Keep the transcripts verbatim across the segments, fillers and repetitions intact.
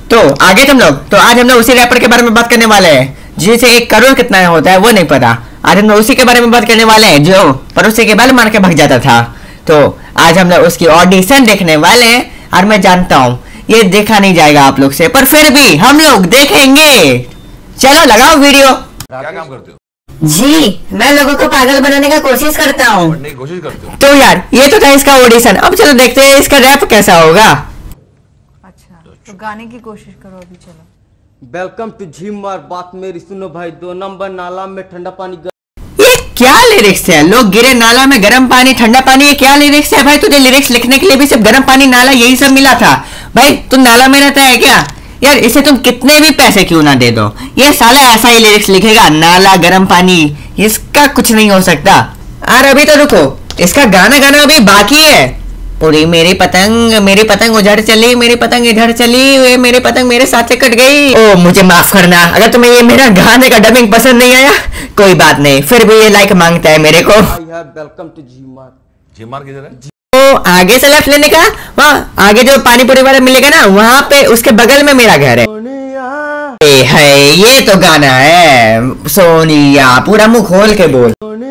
तो आगे तुम लोग, तो आज हम लोग उसी रैपर के बारे में बात करने वाले हैं जिसे एक करोड़ कितना होता है वो नहीं पता। आज हम लोग उसी के बारे में बात करने वाले हैं जो पड़ोसी के बाल मार के भाग जाता था। तो आज हम लोग उसकी ऑडिशन देखने वाले हैं और मैं जानता हूँ ये देखा नहीं जाएगा आप लोग से, पर फिर भी हम लोग देखेंगे। चलो लगाओ वीडियो। क्या काम करते हो? जी मैं लोगों को पागल बनाने का कोशिश करता हूँ। पढ़ने की कोशिश करते हो? तो यार ये तो था इसका ऑडिशन, अब चलो देखते हैं इसका रैप कैसा होगा। अच्छा तो गाने की कोशिश करो अभी। चलो। वेलकम टू झीमार, बात मेरी सुनो भाई, दो नंबर नाला में ठंडा पानी। ये क्या लिरिक्स है? लोग गिरे नाला में गर्म पानी ठंडा पानी, ये क्या लिरिक्स है भाई? तुझे लिरिक्स लिखने के लिए भी सिर्फ गर्म पानी नाला यही सब मिला था भाई? तू नाला में रहता है क्या यार? इसे तुम कितने भी पैसे क्यों ना दे दो, ये साला ऐसा ही लिरिक्स लिखेगा, नाला गर्म पानी, इसका कुछ नहीं हो सकता। और अभी तो रुको, इसका गाना गाना अभी बाकी है। पूरी मेरी पतंग मेरी पतंग उधर चली, मेरी पतंग इधर चली, वे मेरी पतंग मेरे साथ से कट गई। ओ मुझे माफ करना अगर तुम्हें ये मेरा गाने का डबिंग पसंद नहीं आया, कोई बात नहीं, फिर भी ये लाइक मांगता है मेरे को। Welcome to झीमार। झीमार किधर है? तो आगे से लेफ्ट लेने का, वहाँ आगे जो पानी पूरी वाला मिलेगा ना, वहाँ पे उसके बगल में मेरा घर है। ए है ये तो गाना है सोनिया, पूरा मुंह खोल के बोल।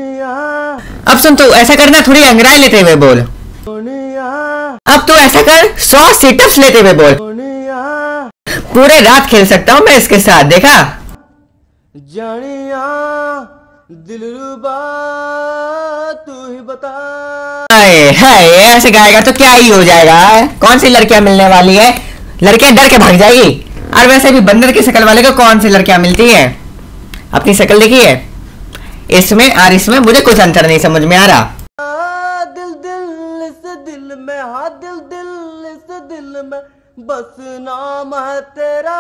अब सुन, तू ऐसा करना, थोड़ी अंग्रेजी लेते हुए बोल। अब तू ऐसा कर, सौ सिटअप्स लेते हुए बोल। पूरे रात खेल सकता हूँ मैं इसके साथ, देखा? जानिया दिलरुबा तू ही बता। हाय हाय ऐसे गाएगा तो क्या ही हो जाएगा? कौन सी लड़कियां मिलने वाली है? लड़कियां डर के भाग जाएगी। और वैसे भी बंदर की शक्ल वाले को कौन सी लड़कियां मिलती है? अपनी शक्ल देखी है इसमें और इसमें, मुझे कुछ अंतर नहीं समझ में आ रहा। दिल दिल से दिल में, हाँ दिल दिल से दिल में, बस नाम है तेरा।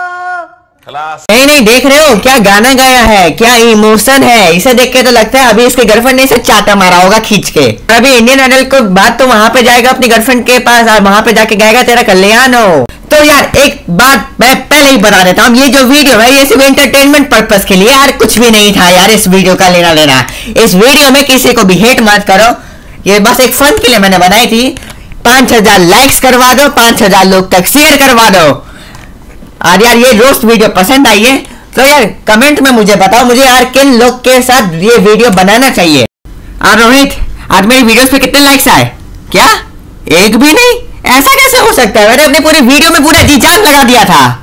खलास। नहीं नहीं, देख रहे हो क्या गाना गाया है, क्या इमोशन है। इसे देख के तो लगता है अभी इसके गर्लफ्रेंड ने इसे चाटा मारा होगा खींच के। अभी इंडियन आइडल को बाद तो वहां पे जाएगा अपनी गर्लफ्रेंड के पास और वहां पे जाके गाएगा तेरा कल्याण हो। तो यार एक बात मैं पहले ही बता देता हूँ, ये जो वीडियो है ये सिर्फ एंटरटेनमेंट पर्पस के लिए यार, कुछ भी नहीं था यार इस वीडियो का लेना देना। इस वीडियो में किसी को भी हेट मत करो, ये बस एक फन के लिए मैंने बनाई थी। पांच हजार लाइक्स करवा दो, पांच हजार लोग तक शेयर करवा दो। और यार ये रोस्ट वीडियो पसंद आई है तो यार कमेंट में मुझे बताओ, मुझे यार किन लोग के साथ ये वीडियो बनाना चाहिए। और रोहित, आज मेरी वीडियोस पे कितने लाइक्स आए? क्या एक भी नहीं? ऐसा कैसे हो सकता है? मैंने अपनी पूरी वीडियो में पूरा जी जान लगा दिया था।